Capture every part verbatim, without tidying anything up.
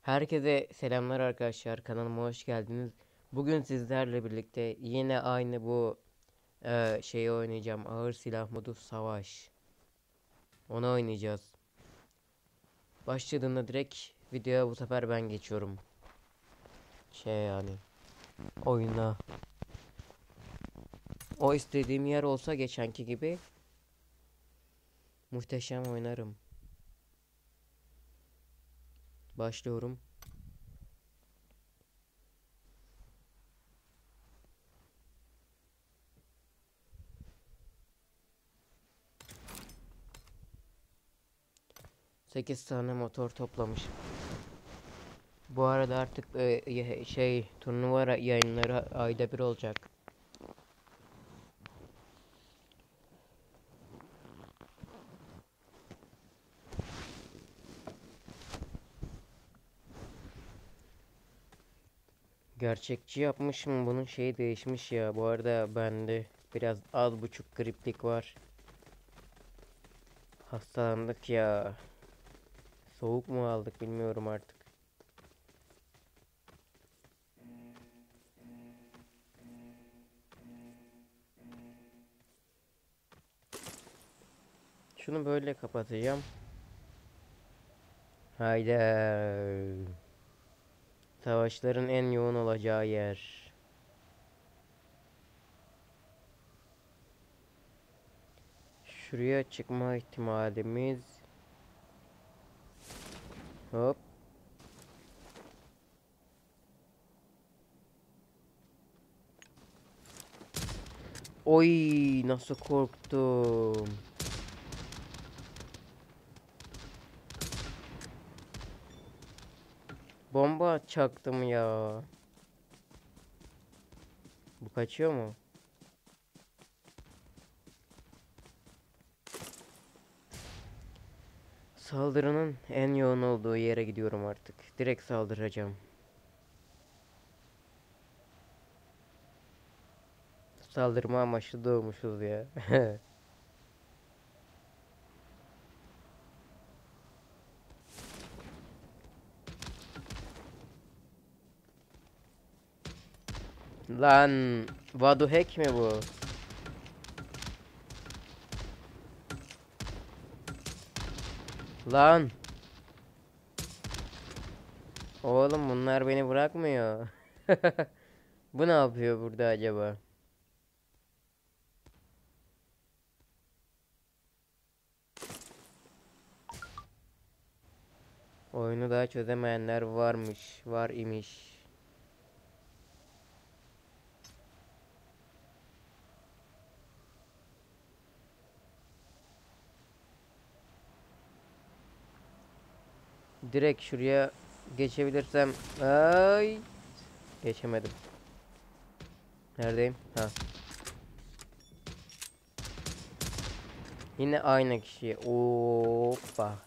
Herkese selamlar arkadaşlar. Kanalıma hoş geldiniz. Bugün sizlerle birlikte yine aynı bu e, şeyi oynayacağım. Ağır silah modu savaş. Onu oynayacağız. Başladığında direkt videoya bu sefer ben geçiyorum. Şey yani oyuna. O istediğim yer olsa geçenki gibi muhteşem oynarım. Başlıyorum. sekiz tane motor toplamış. Bu arada artık e, şey turnuva yayınları ayda bir olacak. Gerçekçi yapmışım, bunun şeyi değişmiş ya. Bu arada bende biraz az buçuk griplik var. Hastalandık ya. Soğuk mu aldık bilmiyorum artık. Şunu böyle kapatacağım. Haydi. Savaşların en yoğun olacağı yer. Şuraya çıkma ihtimalimiz. Hop. Oy, nasıl korktum. Bomba çaktım ya. Bu kaçıyor mu? Saldırının en yoğun olduğu yere gidiyorum artık. Direkt saldıracağım. Saldırma amaçlı doğmuşuz ya. Lan, Vadu hack mi bu? Lan, oğlum bunlar beni bırakmıyor. Bu ne yapıyor burada acaba? Oyunu daha çözemeyenler varmış, var imiş. Direkt şuraya geçebilirsem, ay, geçemedim. Neredeyim? Ha. Yine aynı kişi. Hoppa.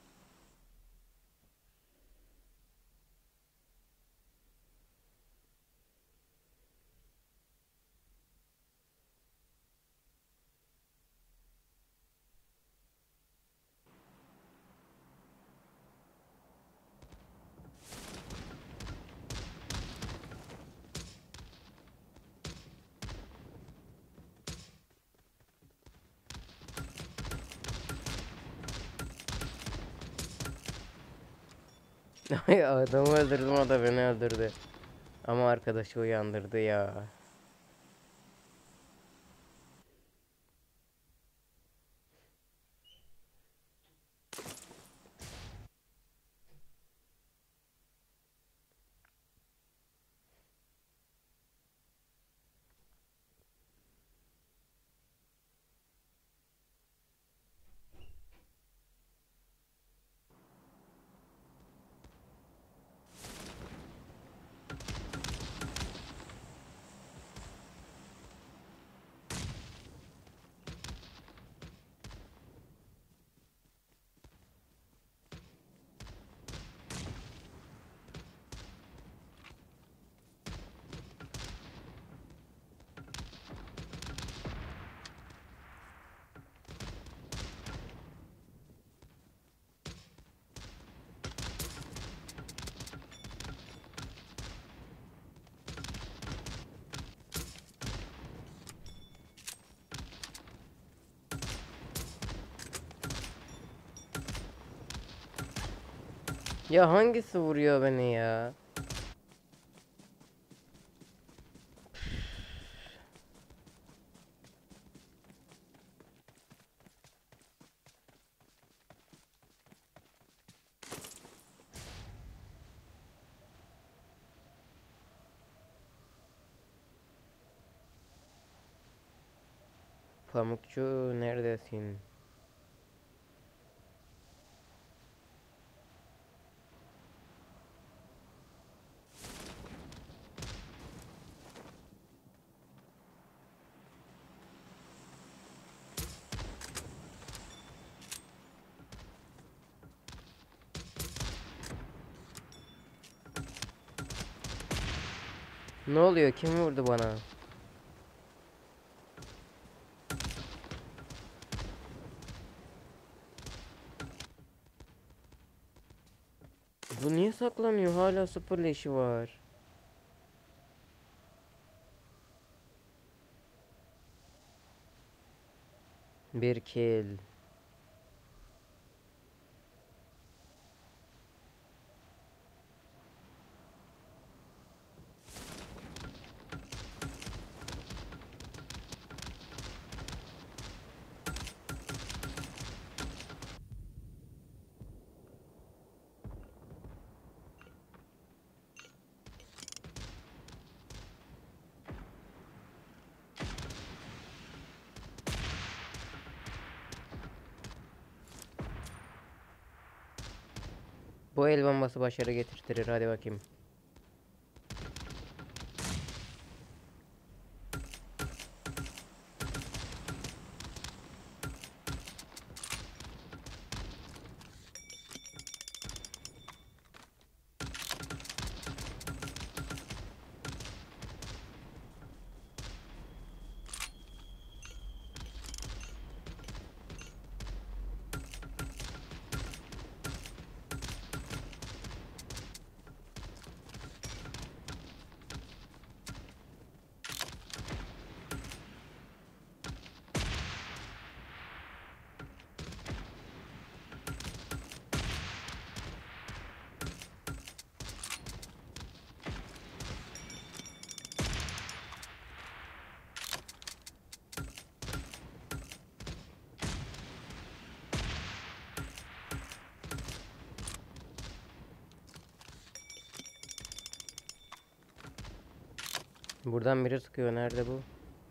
Ay, adamı öldürdüm, o da beni öldürdü. Ama arkadaşı uyandırdı ya. Ya hangisi vuruyor beni ya? Pamukçu neredesin? Ne oluyor? Kim vurdu bana? Bu niye saklanıyor? Hala sıfır leşi var. Bir kill. Bu el bombası başarı getirtirir. Hadi bakayım. Buradan biri sıkıyor. Nerede bu?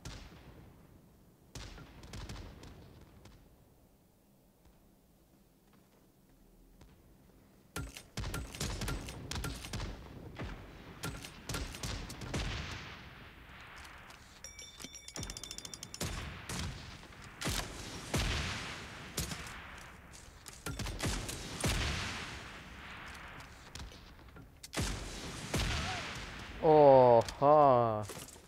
Oha.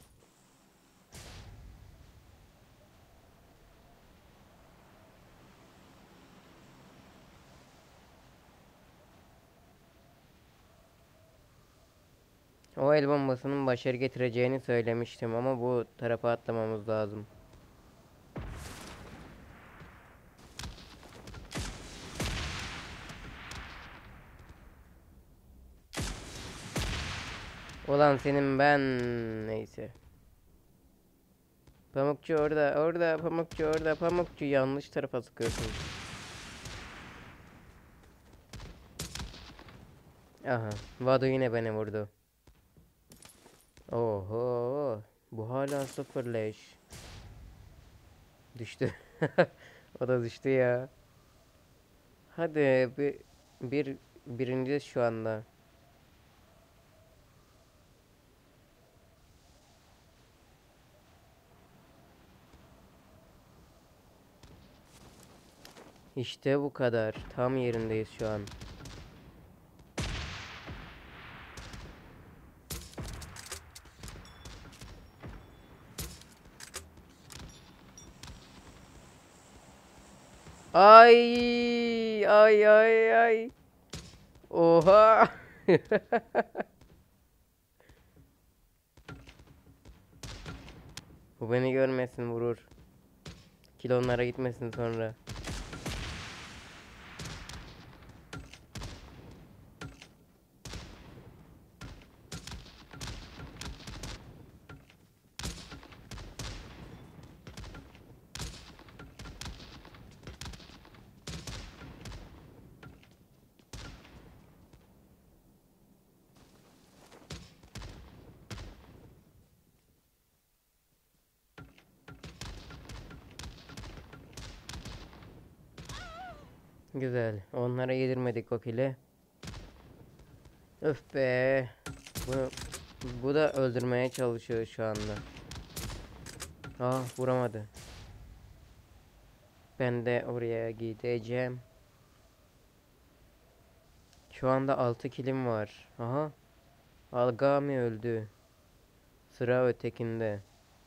O el bombasının başarı getireceğini söylemiştim ama bu tarafa atlamamız lazım. Ulan senin ben neyse. Pamukçu orada, orada, pamukçu orada, pamukçu yanlış tarafa sıkıyorsun. Aha, Vado yine beni vurdu. Oho, bu hala sıfır leş. Düştü. O da düştü ya. Hadi bir bir birinciyiz şu anda. İşte bu kadar. Tam yerindeyiz şu an. Ay ay ay ay. Oha. Bu beni görmesin vurur. Kilonlara gitmesin sonra. Güzel. Onlara yedirmedik o kili. Öf be. Bu, bu da öldürmeye çalışıyor şu anda. Ah, vuramadı. Ben de oraya gideceğim. Şu anda altı kilim var. Aha. Algami öldü. Sıra ötekinde.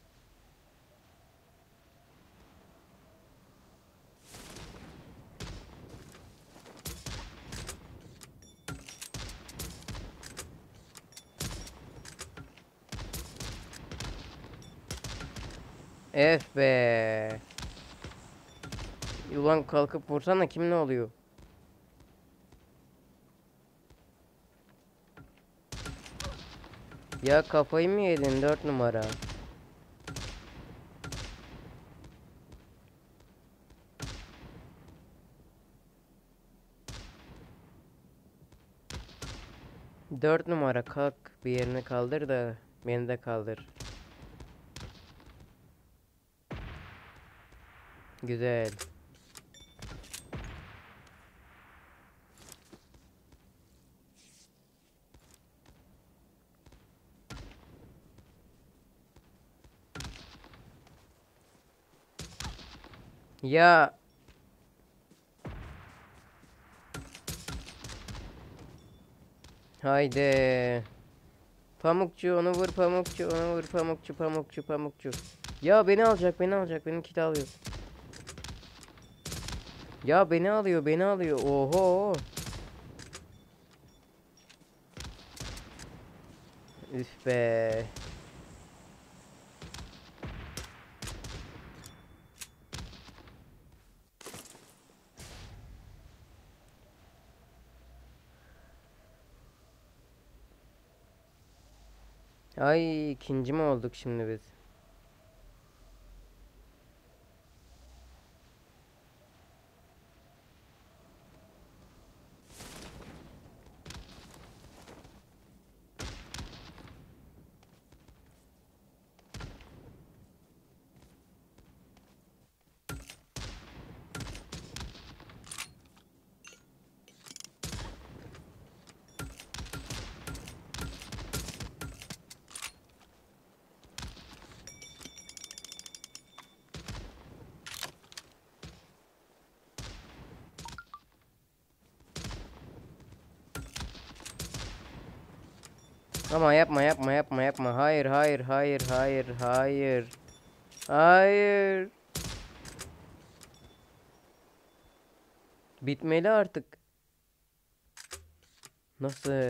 F be. Ulan kalkıp vursana, kim ne oluyor? Ya kafayı mı yedin dört numara? Dört numara kalk, bir yerini kaldır da beni de kaldır. Güzel. Ya haydi. Pamukçu onu vur, pamukçu onu vur, pamukçu pamukçu pamukçu. Ya beni alacak, beni alacak, benim kiti alıyor. Ya beni alıyor, beni alıyor. Oho. Üf be. Ay, ikinci mi olduk şimdi biz? Ama yapma yapma yapma yapma. Hayır hayır hayır hayır hayır. Hayır. Bitmeli artık. Nasıl?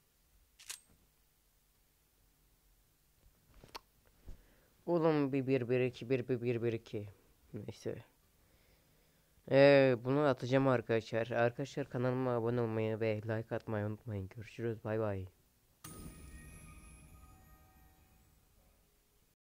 Oğlum bir bir bir iki bir bir bir bir iki. Neyse. Ee, bunu atacağım arkadaşlar. Arkadaşlar kanalıma abone olmayı ve like atmayı unutmayın. Görüşürüz. Bay bay.